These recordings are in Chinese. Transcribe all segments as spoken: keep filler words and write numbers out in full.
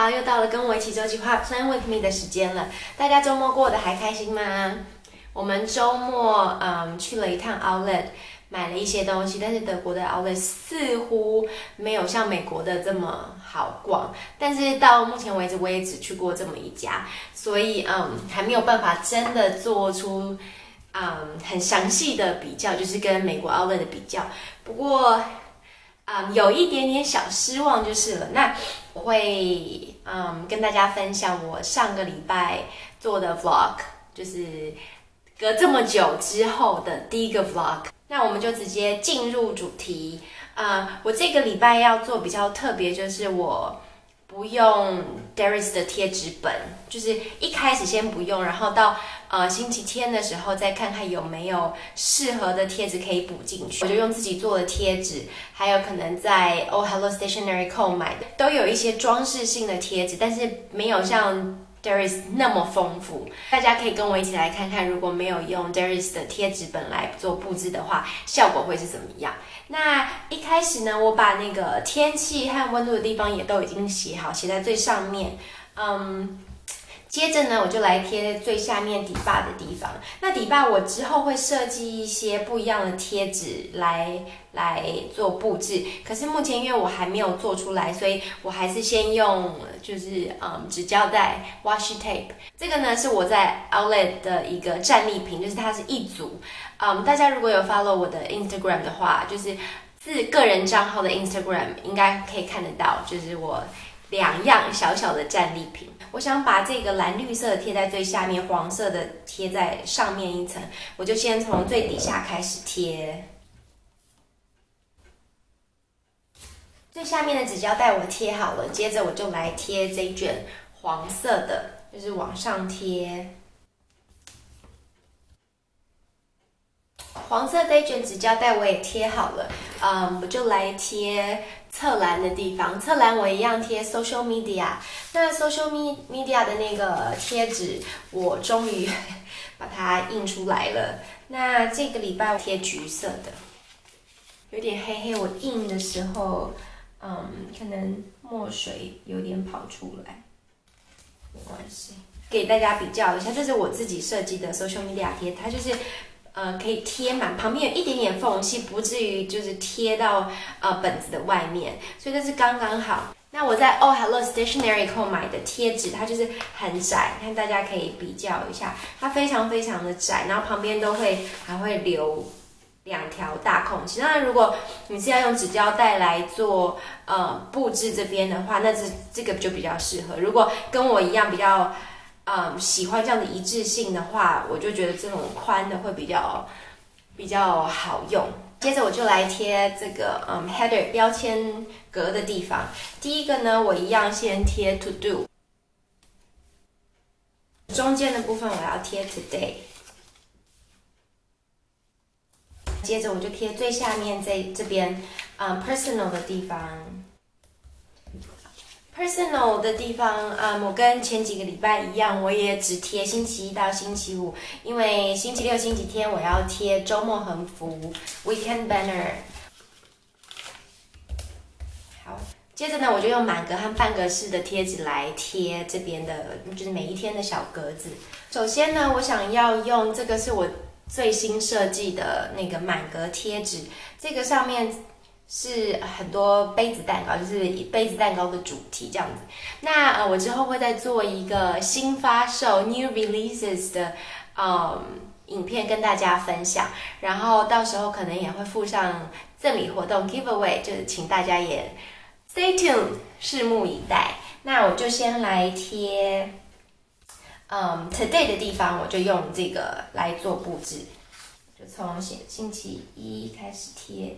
好，又到了跟我一起周计划 Plan with me 的时间了。大家周末过得还开心吗？我们周末嗯去了一趟 Outlet， 买了一些东西，但是德国的 Outlet 似乎没有像美国的这么好逛。但是到目前为止，我也只去过这么一家，所以嗯还没有办法真的做出嗯很详细的比较，就是跟美国 Outlet 的比较。不过嗯，有一点点小失望就是了。那我会嗯跟大家分享我上个礼拜做的 vlog， 就是隔这么久之后的第一个 vlog。那我们就直接进入主题。呃，我这个礼拜要做比较特别，就是我不用 Darius 的贴纸本，就是一开始先不用，然后到呃星期天的时候再看看有没有适合的贴纸可以补进去。我就用自己做的贴纸，还有可能在 Oh Hello Stationery Co 买的，都有一些装饰性的贴纸，但是没有像Darius 那么丰富。大家可以跟我一起来看看，如果没有用 Darius 的贴纸本来做布置的话，效果会是怎么样。那一开始呢，我把那个天气和温度的地方也都已经写好，写在最上面。嗯，接着呢，我就来贴最下面底坝的地方。那底坝我之后会设计一些不一样的贴纸来来做布置，可是目前因为我还没有做出来，所以我还是先用就是嗯纸胶带 washi tape。这个呢是我在 Outlet 的一个战利品，就是它是一组。嗯，大家如果有 follow 我的 Instagram 的话，就是自个人账号的 Instagram 应该可以看得到，就是我两样小小的战利品。我想把这个蓝绿色的贴在最下面，黄色的贴在上面一层。我就先从最底下开始贴。最下面的纸胶带我贴好了，接着我就来贴这一卷黄色的，就是往上贴。黄色这一卷纸胶带我也贴好了，嗯，我就来贴侧栏的地方。侧栏我一样贴 social media。那 social media 的那个贴纸，我终于把它印出来了。那这个礼拜我贴橘色的，有点黑黑。我印的时候，嗯，可能墨水有点跑出来，没关系。给大家比较一下，这是我自己设计的 social media 贴，它就是。呃，可以贴满，旁边有一点点缝隙，不至于就是贴到呃本子的外面，所以这是刚刚好。那我在 Oh Hello Stationery Co 买的贴纸，它就是很窄，看大家可以比较一下，它非常非常的窄，然后旁边都会还会留两条大空隙。那如果你是要用纸胶带来做呃布置这边的话，那这这个就比较适合。如果跟我一样比较。嗯，喜欢这样的一致性的话，我就觉得这种宽的会比较比较好用。接着我就来贴这个嗯 header 标签格的地方。第一个呢，我一样先贴 to do， 中间的部分我要贴 today， 接着我就贴最下面这这边嗯 personal 的地方。Personal 的地方，嗯，我跟前几个礼拜一样，我也只贴星期一到星期五，因为星期六、星期天我要贴周末横幅 （weekend banner）。好，接着呢，我就用满格和半格式的贴纸来贴这边的，就是每一天的小格子。首先呢，我想要用这个是我最新设计的那个满格贴纸，这个上面。是很多杯子蛋糕，就是以杯子蛋糕的主题这样子。那呃，我之后会再做一个新发售 （new releases） 的嗯影片跟大家分享，然后到时候可能也会附上赠礼活动 giveaway， 就是请大家也 stay tuned， 拭目以待。那我就先来贴嗯 today 的地方，我就用这个来做布置，就从星星期一开始贴。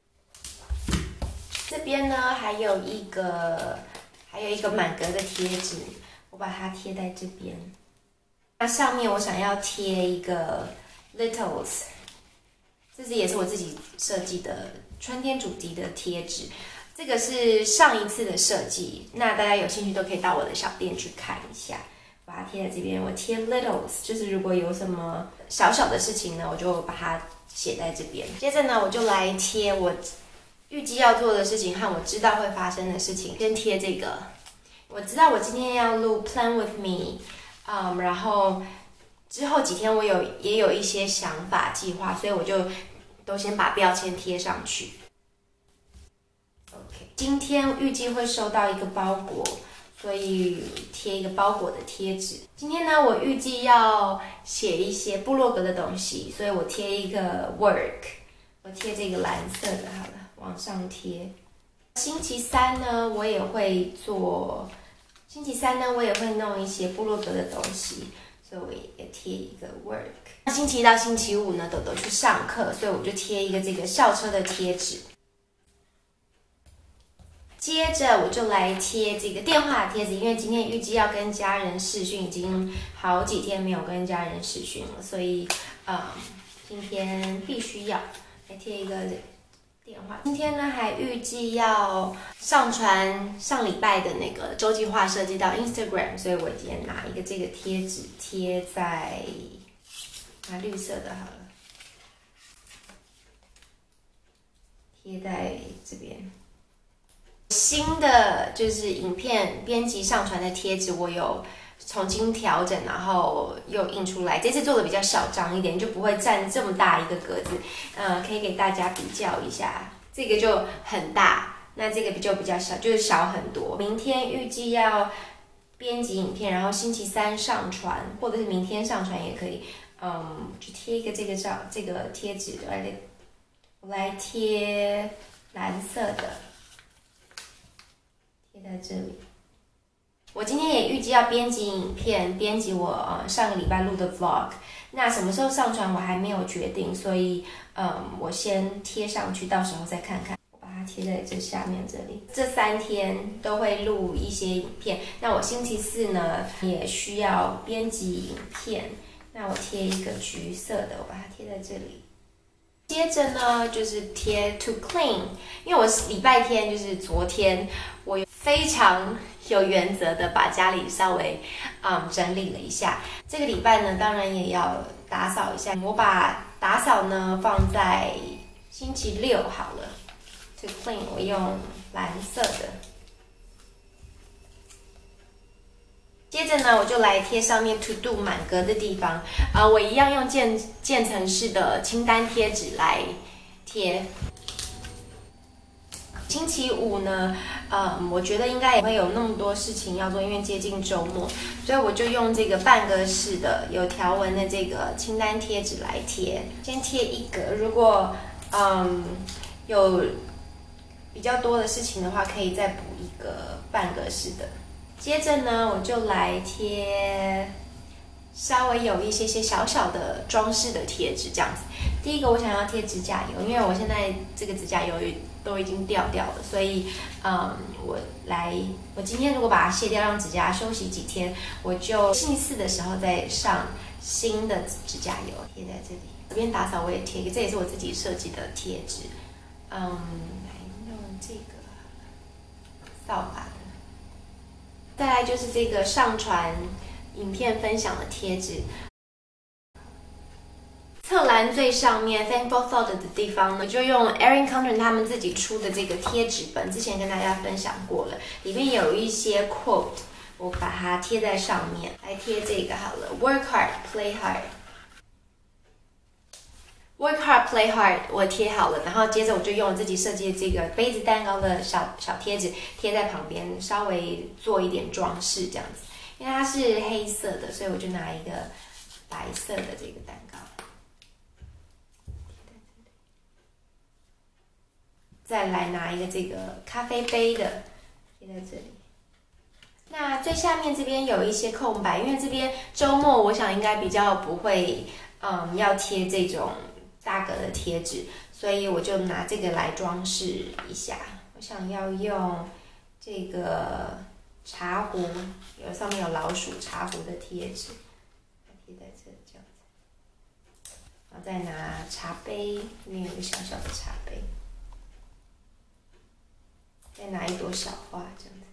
这边呢还有一个还有一个满格的贴纸，我把它贴在这边。那上面我想要贴一个 Littles， 这是也是我自己设计的春天主题的贴纸。这个是上一次的设计，那大家有兴趣都可以到我的小店去看一下。把它贴在这边，我贴 Littles， 就是如果有什么小小的事情呢，我就把它写在这边。接着呢，我就来贴我预计要做的事情和我知道会发生的事情。先贴这个我知道我今天要录 Plan with me， 嗯，然后之后几天我有也有一些想法计划，所以我就都先把标签贴上去。OK， 今天预计会收到一个包裹，所以贴一个包裹的贴纸。今天呢，我预计要写一些部落格的东西，所以我贴一个 work， 我贴这个蓝色的，好了，往上贴。星期三呢，我也会做。星期三呢，我也会弄一些部落格的东西，所以我也贴一个 work。星期一到星期五呢，豆豆去上课，所以我就贴一个这个校车的贴纸。接着我就来贴这个电话贴纸，因为今天预计要跟家人视讯，已经好几天没有跟家人视讯了，所以嗯，今天必须要来贴一个电话。今天呢，还预计要上传上礼拜的那个周计划设计到 Instagram， 所以我今天拿一个这个贴纸贴在，拿绿色的好了，贴在这边。新的就是影片编辑上传的贴纸，我有重新调整，然后又印出来。这次做的比较小张一点，就不会占这么大一个格子。呃，可以给大家比较一下，这个就很大，那这个就比较小，就是小很多。明天预计要编辑影片，然后星期三上传，或者是明天上传也可以。嗯，就贴一个这个照这个贴纸，我来我来贴蓝色的。贴在这里。我今天也预计要编辑影片，编辑我呃上个礼拜录的 vlog。那什么时候上传我还没有决定，所以嗯，我先贴上去，到时候再看看。我把它贴在这下面这里。这三天都会录一些影片。那我星期四呢也需要编辑影片。那我贴一个橘色的，我把它贴在这里。接着呢，就是贴 to clean， 因为我礼拜天就是昨天，我非常有原则的把家里稍微嗯整理了一下。这个礼拜呢，当然也要打扫一下。我把打扫呢放在星期六好了 ，to clean 我用蓝色的。接着呢，我就来贴上面 to do 满格的地方，啊、呃，我一样用渐渐层式的清单贴纸来贴。星期五呢，呃，我觉得应该也会有那么多事情要做，因为接近周末，所以我就用这个半格式的有条纹的这个清单贴纸来贴。先贴一格，如果嗯有比较多的事情的话，可以再补一个半格式的。接着呢，我就来贴稍微有一些些小小的装饰的贴纸，这样子。第一个我想要贴指甲油，因为我现在这个指甲油都已经掉掉了，所以嗯，我来，我今天如果把它卸掉，让指甲休息几天，我就星期四的时候再上新的指甲油贴在这里。这边打扫我也贴一个，这也是我自己设计的贴纸。嗯，来用这个扫把。再来就是这个上传影片分享的贴纸，侧栏最上面 Thankful Thought 的地方呢，就用 Erin Condren 他们自己出的这个贴纸本，之前跟大家分享过了，里面有一些 quote， 我把它贴在上面，来贴这个好了 ，Work hard, play hard。Work hard, play hard， 我贴好了，然后接着我就用我自己设计的这个杯子蛋糕的小小贴纸贴在旁边，稍微做一点装饰这样子。因为它是黑色的，所以我就拿一个白色的这个蛋糕。再来拿一个这个咖啡杯的贴在这里。那最下面这边有一些空白，因为这边周末我想应该比较不会，嗯，要贴这种大格的贴纸，所以我就拿这个来装饰一下。我想要用这个茶壶，有上面有老鼠茶壶的贴纸，贴在这这样子。然后再拿茶杯，里面有一个小小的茶杯，再拿一朵小花这样子。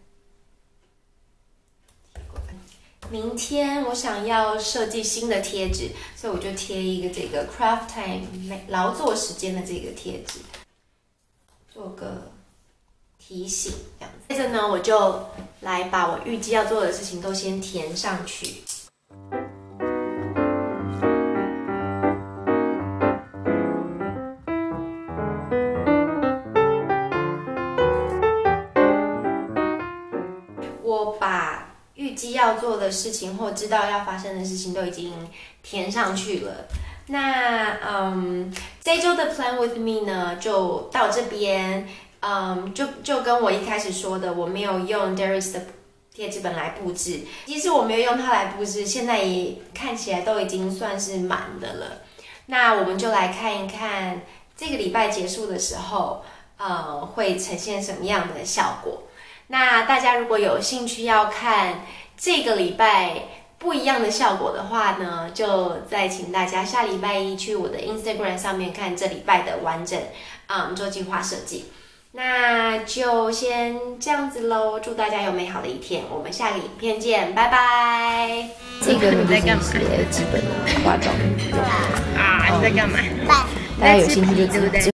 明天我想要设计新的贴纸，所以我就贴一个这个 craft time 劳作时间的这个贴纸，做个提醒这样子。接着呢，我就来把我预计要做的事情都先填上去。我把预计要做的事情或知道要发生的事情都已经填上去了。那嗯，这周的 Plan with me 呢，就到这边。嗯，就就跟我一开始说的，我没有用 Darius 的贴纸本来布置。其实我没有用它来布置，现在也看起来都已经算是满的了。那我们就来看一看这个礼拜结束的时候，呃，会呈现什么样的效果。那大家如果有兴趣要看这个礼拜不一样的效果的话呢，就再请大家下礼拜一去我的 Instagram 上面看这礼拜的完整嗯周计划设计。那就先这样子咯，祝大家有美好的一天，我们下个影片见，拜拜。 这个你在干嘛？基本的化妆用啊，你在干嘛？ 大家有兴趣就自己。